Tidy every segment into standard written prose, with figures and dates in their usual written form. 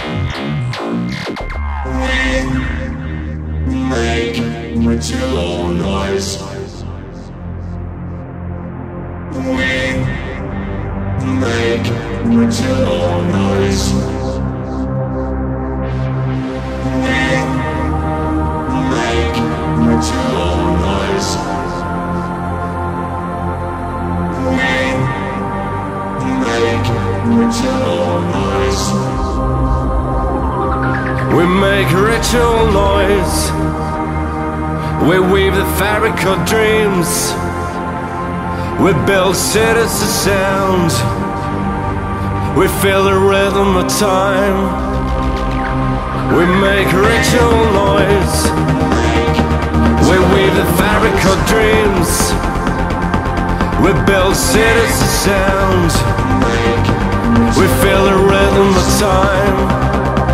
Make ritual noise. We make ritual noise. We make ritual noise. We make ritual noise. We make ritual noise. We weave the fabric of dreams. We build cities of sound. We feel the rhythm of time. We make ritual noise. We weave the fabric of dreams. We build cities of sound. We feel the rhythm of time.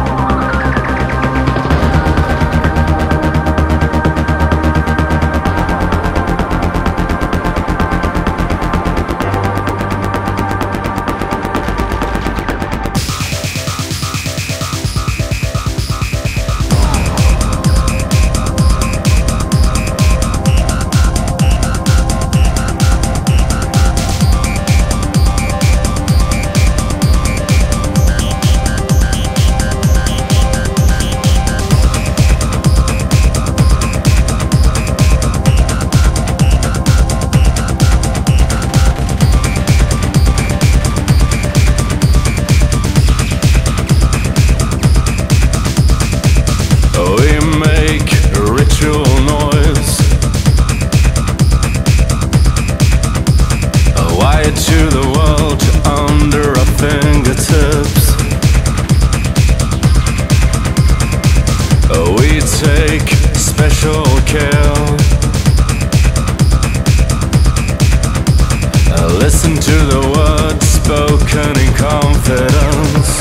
Listen to the words spoken in confidence.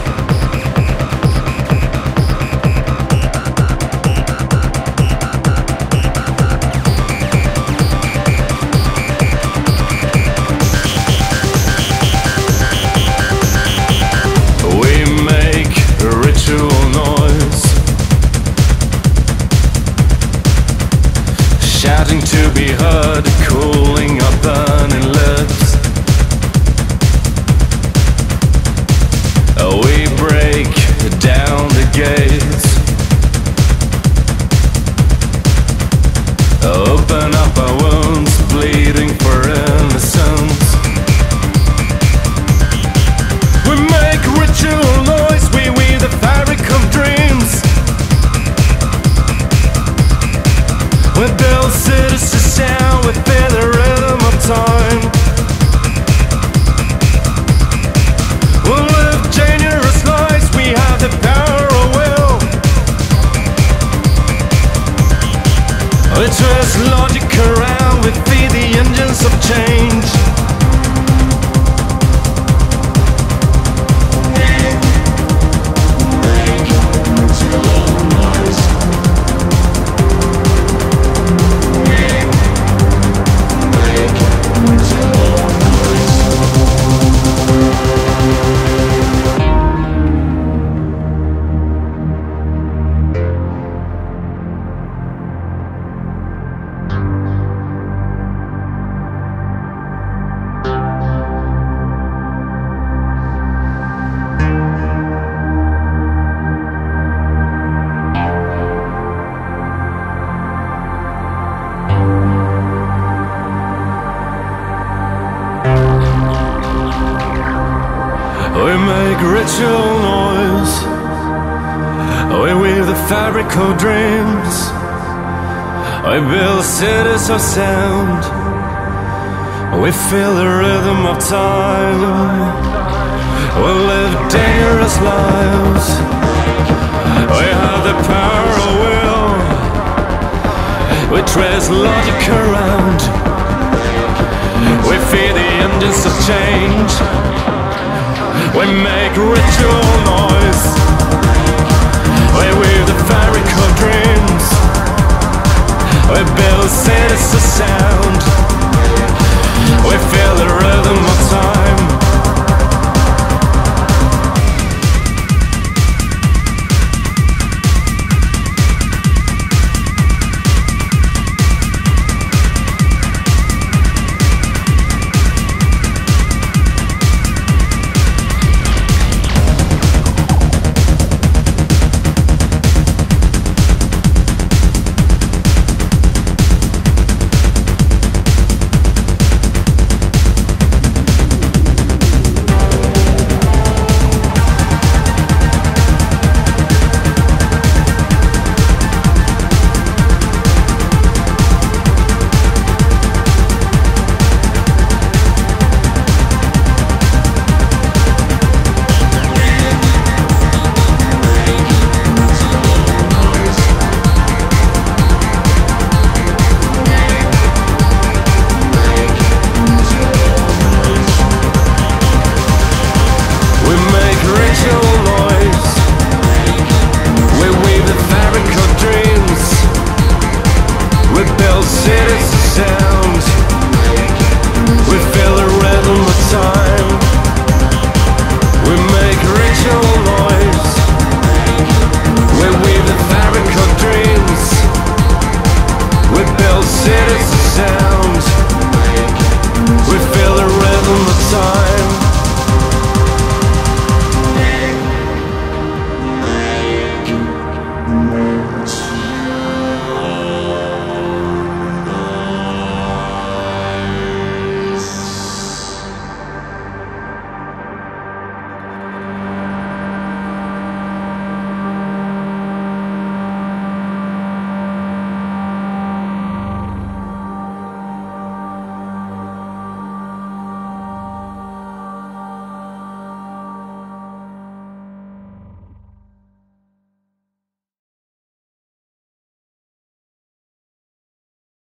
We make ritual noise, shouting to be heard, cooling our burning lips. We break down the gates, open up our wounds, bleeding for innocence. We make ritual noise, we weave the fabric of dreams. We build cities to sound, we feel the rhythm of time. We'll live dangerous lives, we have the power of will. We twist logic around, we feed the engines of change. We make ritual noise, we weave the fabric of dreams. We build cities of sound, we feel the rhythm of time. We live dangerous lives, we have the power of will. We trace logic around, we feed the engines of change. We make ritual noise.